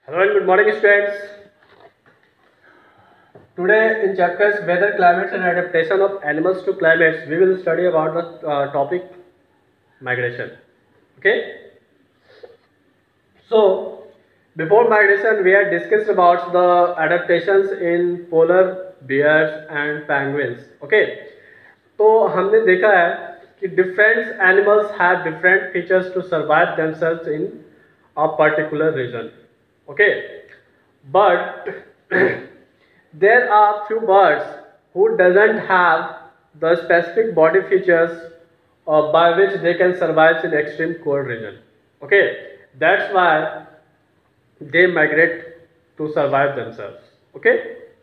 Hello and good morning, students. Today, in chapters Weather, Climates, and Adaptation of Animals to Climates, we will study about the topic migration. Okay. So, before migration, we had discussed about the adaptations in polar bears and penguins. Okay. तो हमने देखा है कि different animals have different features to survive themselves in a particular region. Okay. But there are few birds who doesn't have the specific body features by which they can survive in extreme cold region. Okay, that's why they migrate to survive themselves. Okay,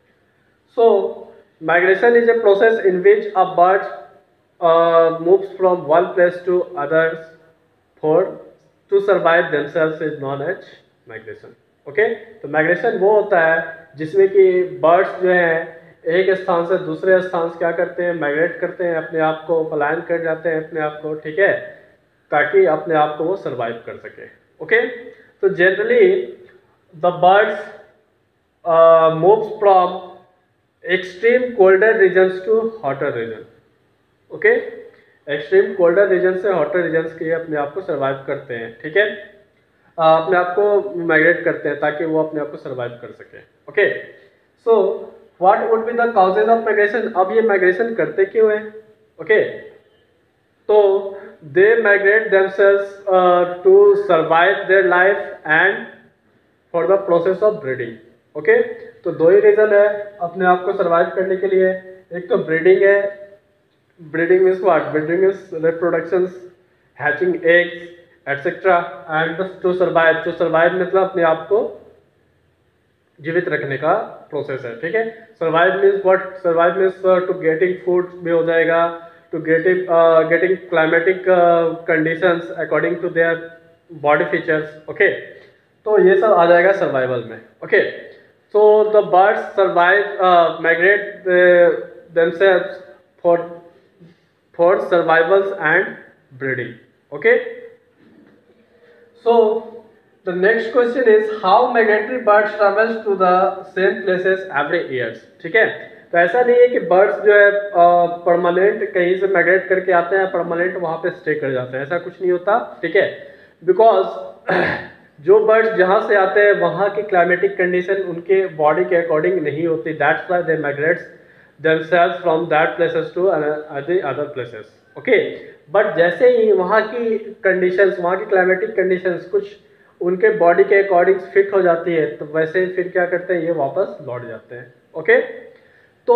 so migration is a process in which a bird moves from one place to others for to survive themselves is known as migration. Okay, तो migration वो होता है जिसमें कि birds जो हैं एक स्थान से दूसरे स्थान से क्या करते हैं, माइग्रेट करते हैं, अपने आप को पलायन कर जाते हैं अपने आप को, ठीक है, ताकि अपने आप को वो सर्वाइव कर सके. ओके, तो generally the birds moves from extreme colder regions to hotter region. Okay, extreme colder region से हॉटर रीजन्स के अपने आप को सर्वाइव करते हैं, ठीक है, अपने आप को माइग्रेट करते हैं ताकि वो अपने आप को सर्वाइव कर सके. Okay, so what would be the causes of migration. अब ये माइग्रेशन करते क्यों है? ओके, तो they migrate themselves to survive their life and for the process of breeding. Okay, तो दो ही रीजन है अपने आप को सर्वाइव करने के लिए. एक तो ब्रीडिंग है. Breeding means what? Breeding is reproduction, hatching eggs etcetera, and to survive मतलब अपने आप को जीवित रखने का प्रोसेस है. ठीक है, survive means what? Survive means to getting food भी हो जाएगा, to getting climatic conditions according to their body features. Okay, तो ये सब आ जाएगा सर्वाइवल में. Okay, so the birds survive migrate themselves for survivals and breeding. Okay, so the next question is how migratory birds travels to the same places every years. ठीक है, तो ऐसा नहीं है कि बर्ड्स जो है परमानेंट कहीं से माइग्रेट करके आते हैं, परमानेंट वहाँ पे स्टे कर जाते हैं, ऐसा कुछ नहीं होता. ठीक है, बिकॉज जो बर्ड्स जहाँ से आते हैं वहाँ की क्लाइमेटिक कंडीशन उनके बॉडी के अकॉर्डिंग नहीं होती. That's why they migrates themselves from that places to the other places. Okay, but जैसे ही वहाँ की कंडीशंस, वहाँ की क्लाइमेटिक कंडीशंस कुछ उनके बॉडी के अकॉर्डिंग फिट हो जाती है, तो वैसे ही फिर क्या करते हैं, ये वापस लौट जाते हैं. ओके, तो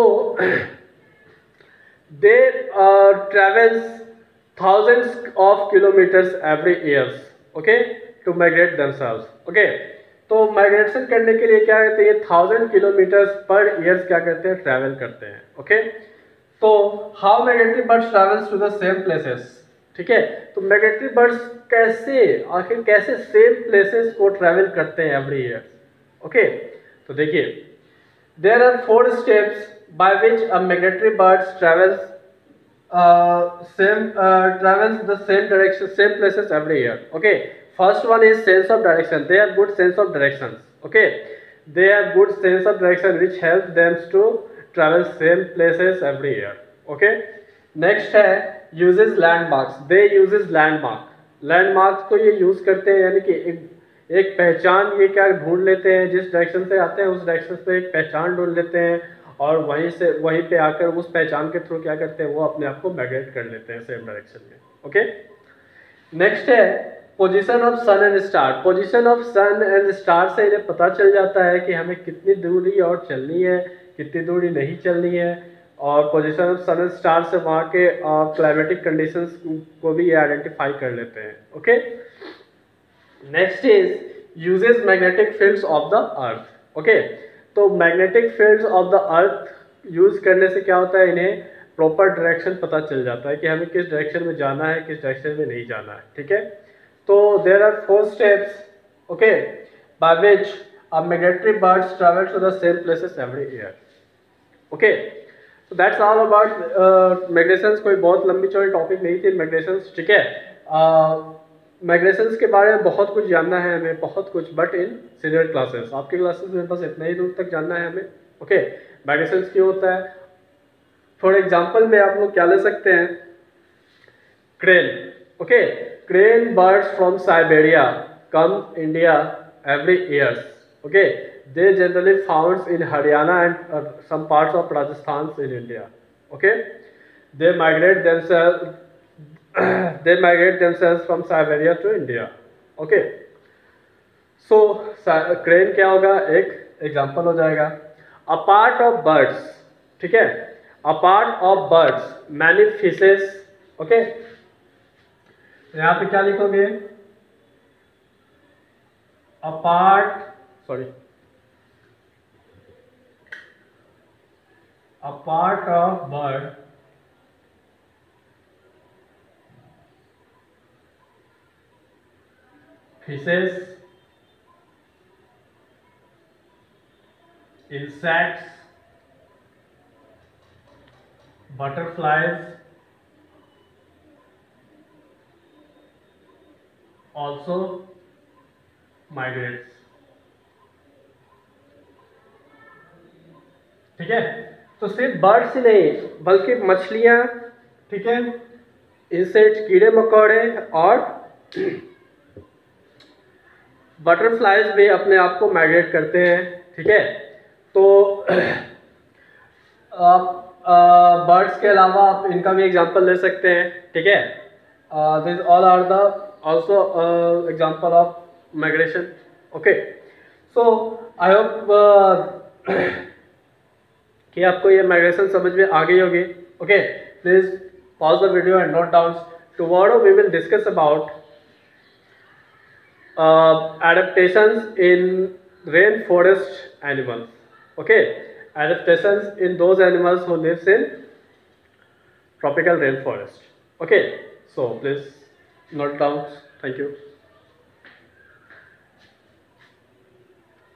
they travels thousands of kilometres every years. Okay, to migrate themselves. Okay, तो माइग्रेशन करने के लिए क्या करते हैं, 1000 किलोमीटर्स पर ईयर्स क्या करते हैं, ट्रैवल करते हैं. ओके, तो how migratory birds travels to the same places. ठीक है, तो माइग्रेटरी बर्ड्स कैसे, आखिर कैसे सेम प्लेसेस को ट्रैवल करते हैं एवरी ईयर. ओके, तो देखिए, there are 4 steps by which a migratory birds travels the same direction, same places every year. Okay, first one is sense of direction. They have good sense of directions. Okay, they have good sense of direction which helps them to travel same places every year. Okay, next है uses landmarks. They uses landmark. Landmarks को ये use करते हैं, यानी कि एक पहचान ये क्या ढूंढ लेते हैं, जिस डायरेक्शन से आते हैं उस डायरेक्शन से एक पहचान ढूंढ लेते हैं और वहीं पे आकर उस पहचान के थ्रू क्या करते हैं, वो अपने आप को माइग्रेट कर लेते हैं सेम डायरेक्शन में. ओके, नेक्स्ट है position of sun and star. Position of sun and star से इन्हें पता चल जाता है कि हमें कितनी दूरी और चलनी है, कितनी दूरी नहीं चलनी है, और position of sun and star से वहाँ के क्लाइमेटिक कंडीशंस को भी ये आइडेंटिफाई कर लेते हैं. Okay, next is uses magnetic fields of the earth. Okay, तो magnetic fields of the earth use करने से क्या होता है, इन्हें प्रॉपर डायरेक्शन पता चल जाता है कि हमें किस डायरेक्शन में जाना है, किस डायरेक्शन में नहीं जाना है. ठीक है, तो there are 4 steps, okay, by which a migratory birds travel to the same places every year. Okay, so that's all about migrations. कोई बहुत लंबी चौड़ी टॉपिक नहीं थी migrations. ठीक है, माइग्रेशंस के बारे में बहुत कुछ जानना है हमें, बहुत कुछ, बट इन सीनियर क्लासेस। आपकी क्लासेस में बस इतना ही दूर तक जानना है हमें। ओके, माइग्रेशंस क्यों होता है? फॉर एग्जाम्पल में आप लोग क्या ले सकते हैं? Crane. Okay, crane birds from Siberia come India every years. Okay, they generally found in Haryana and some parts of Rajasthan in India. Okay, they migrate themselves they migrate themselves from Siberia to India. Okay, so crane क्या होगा? एक example हो जाएगा। A part of birds, ठीक है, a part of birds many fishes. Okay, यहाँ पे क्या लिखोगे? A part of bird fishes, insects, butterflies also migrates. ठीक है, तो सिर्फ बर्ड्स ही नहीं बल्कि मछलियाँ, ठीक है, इंसेक्ट, कीड़े मकोड़े और बटरफ्लाइज भी अपने आप को माइग्रेट करते हैं। ठीक है, तो आप बर्ड्स के अलावा आप इनका भी एग्जांपल ले सकते हैं। ठीक है, this all are the also example of migration. Okay, so I hope कि आपको ये माइग्रेशन समझ में आ गई होगी। Okay, please pause the video and note down. Tomorrow we will discuss about adaptations in rainforest animals. Okay, adaptations in those animals who lives in tropical rainforest. Okay, so please note down. Thank you.